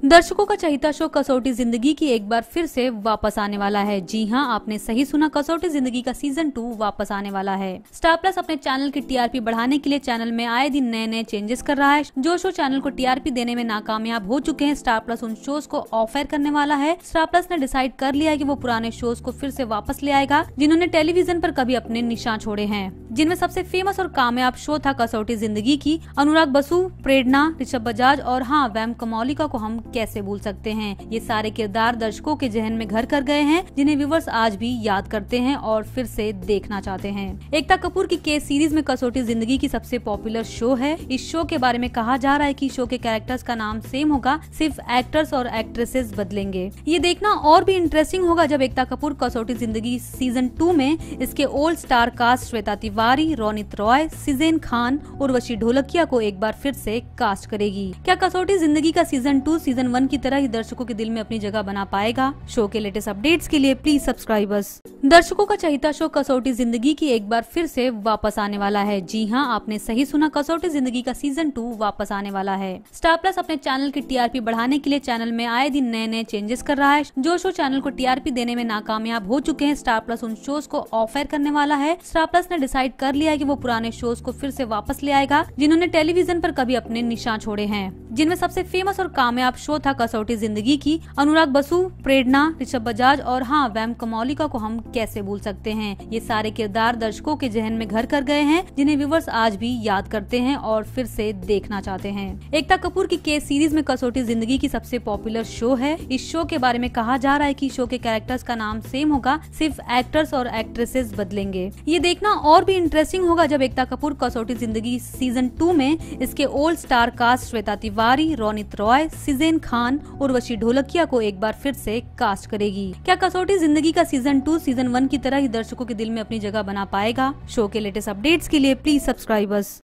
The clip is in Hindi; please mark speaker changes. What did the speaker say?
Speaker 1: दर्शकों का चहेता शो कसौटी जिंदगी की एक बार फिर से वापस आने वाला है। जी हां, आपने सही सुना, कसौटी जिंदगी का सीजन 2 वापस आने वाला है। स्टार प्लस अपने चैनल की टीआरपी बढ़ाने के लिए चैनल में आए दिन नए नए चेंजेस कर रहा है। जो शो चैनल को टीआरपी देने में नाकामयाब हो चुके हैं, स्टार प्लस उन शोज को ऑफ एयर करने वाला है। स्टार प्लस ने डिसाइड कर लिया है कि वो पुराने शोज को फिर से वापस ले आएगा जिन्होंने टेलीविजन पर कभी अपने निशान छोड़े हैं, जिनमें सबसे फेमस और कामयाब शो था कसौटी जिंदगी की। अनुराग बसु, प्रेरणा, ऋषभ बजाज और हाँ, वैम कमौलिका को हम कैसे भूल सकते हैं। ये सारे किरदार दर्शकों के जहन में घर कर गए हैं, जिन्हें व्यूवर्स आज भी याद करते हैं और फिर से देखना चाहते हैं। एकता कपूर की के सीरीज में कसौटी जिंदगी की सबसे पॉपुलर शो है। इस शो के बारे में कहा जा रहा है कि शो के कैरेक्टर्स का नाम सेम होगा, सिर्फ एक्टर्स और एक्ट्रेसेस बदलेंगे। ये देखना और भी इंटरेस्टिंग होगा जब एकता कपूर कसौटी जिंदगी सीजन 2 में इसके old star cast Shweta Tiwari, Ronit Roy, Cezanne Khan, Urvashi Dholakia को एक बार फिर से कास्ट करेगी। क्या कसौटी जिंदगी का सीजन 2 सीजन 1 की तरह ही दर्शकों के दिल में अपनी जगह बना पाएगा? शो के लेटेस्ट अपडेट्स के लिए प्लीज सब्सक्राइब अस। दर्शकों का चहेता शो कसौटी जिंदगी की एक बार फिर से वापस आने वाला है। जी हां, आपने सही सुना, कसौटी जिंदगी का सीजन 2 वापस आने वाला है। स्टार प्लस अपने चैनल की टीआरपी बढ़ाने के लिए चैनल में आए दिन नए नए चेंजेस कर रहा है। जो शो चैनल को टीआरपी देने में नाकामयाब हो चुके हैं, स्टार प्लस उन शोज को ऑफ एयर करने वाला है। स्टार प्लस ने डिसाइड कर लिया है कि वो पुराने शोज को फिर से वापस ले आएगा जिन्होंने टेलीविजन पर कभी अपने निशान छोड़े हैं, जिनमें सबसे फेमस और कामयाब शो था कसौटी जिंदगी की। अनुराग बसु, प्रेरणा, ऋषभ बजाज और हाँ, वैम कमौलिका को हम कैसे भूल सकते हैं। ये सारे किरदार दर्शकों के जहन में घर कर गए हैं, जिन्हें व्यूवर्स आज भी याद करते हैं और फिर से देखना चाहते हैं। एकता कपूर की के सीरीज में कसौटी जिंदगी की सबसे पॉपुलर शो है। इस शो के बारे में कहा जा रहा है कि शो के कैरेक्टर्स का नाम सेम होगा, सिर्फ एक्टर्स और एक्ट्रेसेस बदलेंगे। ये देखना और भी इंटरेस्टिंग होगा जब एकता कपूर कसौटी जिंदगी सीजन 2 में इसके old star cast Shweta Tiwari, Ronit Roy, Cezanne Khan, Urvashi Dholakia को एक बार फिर से कास्ट करेगी। क्या कसौटी जिंदगी का सीजन 2 सीजन 1 की तरह ही दर्शकों के दिल में अपनी जगह बना पाएगा? शो के लेटेस्ट अपडेट्स के लिए प्लीज सब्सक्राइब अस।